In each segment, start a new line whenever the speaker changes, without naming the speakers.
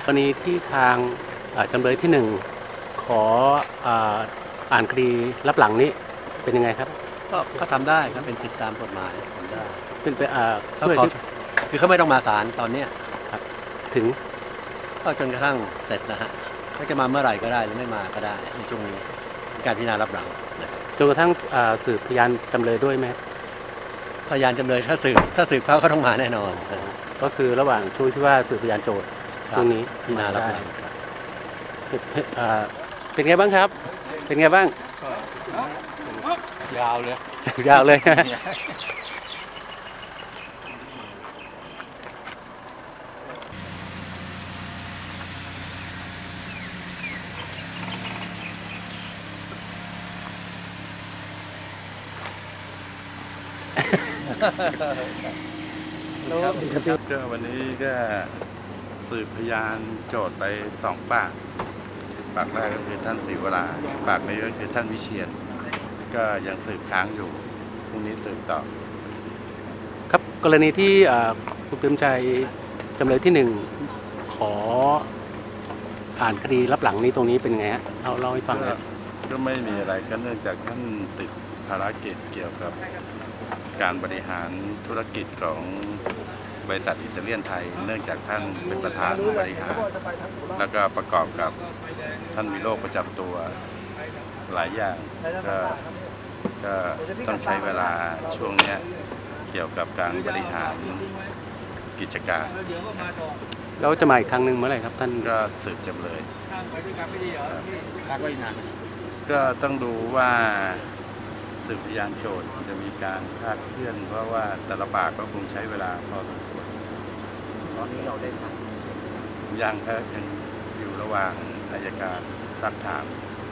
กรณีที่ทางจำเลยที่หนึ่งขออ่านคดีรับหลังนี้เป็นยังไงครับ
ก็ทำได้ครับเป็นสิทธิตามกฎหมายทำได้
เป็นไป
เพื่อคือเขาไม่ต้องมาศาลตอนนี้
ครับถึง
ก็จนกระทั่งเสร็จนะฮะเขาจะมาเมื่อไหร่ก็ได้หรือไม่มาก็ได้ในช่วงนี้การพิจารณารับหลัง
จนกระทั่งสืบพยานจำเลยด้วยไหม
พยานจำเลยถ้าสืบเขาต้องมาแน่นอน
ก็คือระหว่างช่วงที่ว่าสืบพยานโจทย์ช่วงนี้
พิจารณารับหลัง
เป็นไงบ้างครับเป็นไงบ้าง
ยาวเลย
ยาวเลย
ก็วันนี้ก็สืบพยานโจทย์ไป2 ปากแรกก็คือท่านศรีวราปากนี้ก็คือท่านวิเชียรก็ยังสืบค้างอยู่พรุ่งนี้สืบต่อ
ครับกรณีที่คุณเปรมชัยจำเลยที่1ขออ่านคดีรับหลังนี้ตรงนี้เป็นไงฮะเล่าให้ฟังครับ
ก็ไม่มีอะไรก็เนื่องจากท่านติดภารกิจเกี่ยวกับการบริหารธุรกิจของบริษัทอิตาเลียนไทยเนื่องจากท่านเป็นประธานบริหารแล้วก็ประกอบกับท่านมีโรคประจำตัวหลายอย่างก็ต้องใช้เวลาช่วงนี้เกี่ยวกับการบริหารกิจการ
แล้วจะมาอีกครั้งหนึ่งเมื่อไหร่ครับท่าน
ก็สืบจำเลยก็ต้องดูว่าสืบพยานโจทย์จะมีการคลาดเคลื่อนเพราะว่าแต่ละปากก็คงใช้เวลาพอสมควร
ตอนนี้เราได้
ยังอยู่ระหว่างอัยการซักถาม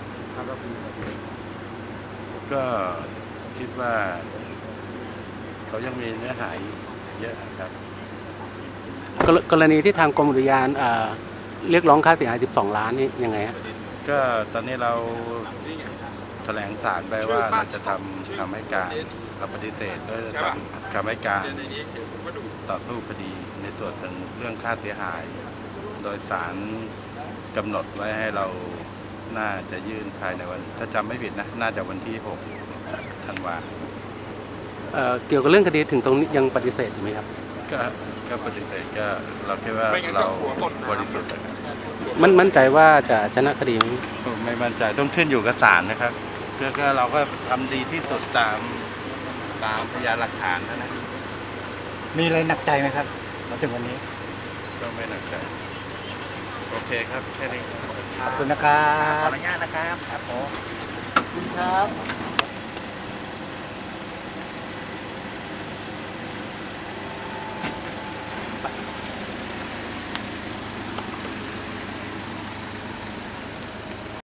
ก็คิดว่าเขายังมีเนื้อหาเยอะครับ
กรณีที่ทางกรมอุทยานเรียกร้องค่าเสียหาย12 ล้านนี่ยังไงฮะ
ก็ตอนนี้เราแถลงศาลไปว่าเราจะทำให้การเราปฏิเสธก็จะทำให้การต่อสู้คดีในส่วนของเรื่องค่าเสียหายโดยศาลกำหนดไว้ให้เราน่าจะยื่นภายในวันถ้าจำไม่ผิดนะน่าจะวันที่6 ธันวา
เกี่ยวกับเรื่องคดีถึงตรงนี้ยังปฏิเสธอยู่ไหมครับ
ก็ปฏิเสธก็เราคิดว่าเราบริสุทธิ์
มั่นใจว่าจะชนะคดีไหม
ไม่มั่นใจต้องขึ้นอยู่กับศาลนะครับก็เราก็ทำดีที่สุดตามพยานหลักฐานนะ
มีอะไรหนักใจไหมครับมาถึงวันนี้
ก็ไม่หนักใจโอเคครับแค่นี้
ขอบคุณนะครับขออนุญาตนะครับครับผมครับ